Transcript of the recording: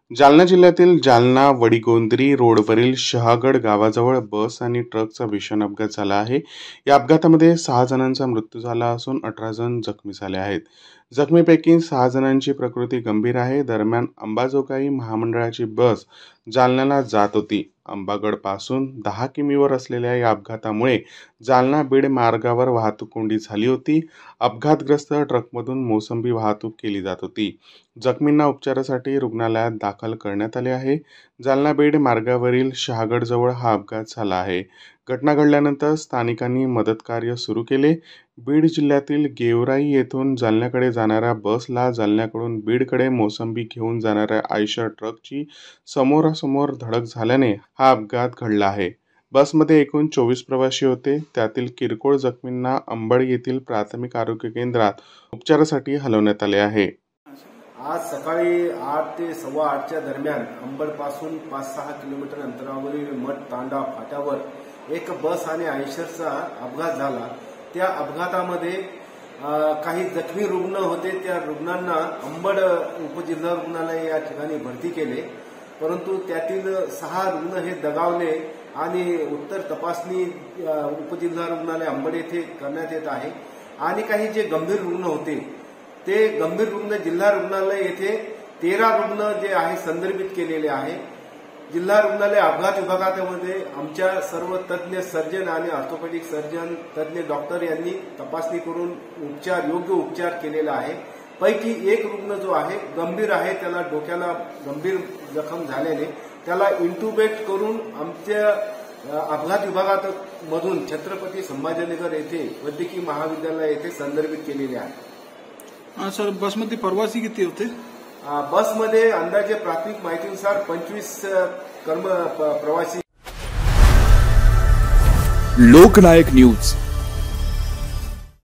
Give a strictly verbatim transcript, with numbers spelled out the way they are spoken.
जालना जिल्ह्यातील जालना वडीगोंद्री रोडवरील शहागड गावाजवळ बस आणि ट्रकचा भीषण अपघात झाला आहे। या अपघातामध्ये सहा जणांचा मृत्यू झाला असून अठरा जण जखमी झाले आहेत। जखमीपैकी सहा जणांची प्रकृती गंभीर आहे। दरम्यान अंबाजोगाई महामंडळाची बस जालन्याला जात होती। अंबागड पासून दहा किमीवर असलेल्या या अपघातामुळे जालना बीड मार्गावर वाहतूक कोंडी झाली होती। अपघातग्रस्त ट्रकमधून मोसंबी वाहतूक केली जात होती। जखमींना उपचारासाठी रुग्णालयात दाखल करण्यात आले आहे। जालना बीड मार्गावरील शहागडजवळ हा अपघात झाला आहे। घटना घडल्यानंतर स्थानिकांनी मदत कार्य सुरू केले। बीड जिल्ह्यातील गेवराई येथून जालन्याकडे जाणाऱ्या बसला जालन्याकडून बीडकडे मोसंबी घेऊन जाणाऱ्या आयशर ट्रकची समोरासमोर धडक झाल्याने हा अपघात घडला आहे। बसमध्ये एकूण चोवीस प्रवासी होते। त्यातील किरकोळ जखमींना अंबड येथील प्राथमिक आरोग्य केंद्रात उपचारासाठी हलवण्यात आले आहे। आज सकाळी आठ ते सव्वा आठच्या दरम्यान अंबड पासून पाच सहा किलोमीटर अंतरावरील मठ तांडा फाट्यावर एक बस आणि आयशरचा अपघात झाला। त्या अपघातामध्ये काही जखमी रुग्ण होते। त्या रुग्णांना अंबड उपजिल्हा रुग्णालय या ठिकाणी भरती केले, परंतु त्यातील सहा रुग्ण हे दगावले आणि उत्तर तपासणी उपजिल्हा रुग्णालय अंबड येथे करण्यात येत आहे। आणि काही जे गंभीर रुग्ण होते ते गंभीर रुग्ण जिल्हा रुग्णालय येथे तेरा रुग्ण जे आहे संदर्भित केलेले आहे। जिल्हा रुग्णालय अपघात विभागामध्ये आमच्या सर्व तज्ज्ञ सर्जन आणि ऑर्थोपेडिक सर्जन तज्ज्ञ डॉक्टर यांनी तपासणी करून उपचार योग्य उपचार केलेला आहे। पैकी एक रुग्ण जो आहे गंभीर आहे, त्याला डोक्याला गंभीर जखम झाल्याने त्याला इंटुबेट करून आमच्या अपघात विभागात मधून छत्रपती संभाजीनगर येथे वैद्यकीय महाविद्यालय येथे संदर्भित केलेले आहे। हां सर, बसमध्ये प्रवासी किती होते? बसमध्ये अंदाजे प्राथमिक माहितीनुसार पंचवीस कर्म प्रवासी। लोकनायक न्यूज